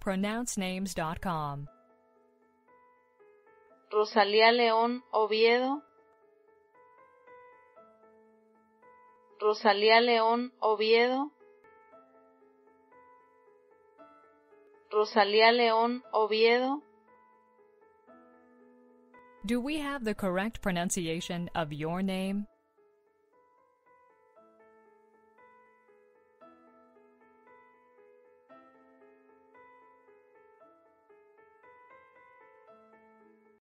correctpronouncenames.com. Rosalía, León, Oviedo. Rosalía, León, Oviedo. Rosalía, León, Oviedo. Do we have the correct pronunciation of your name?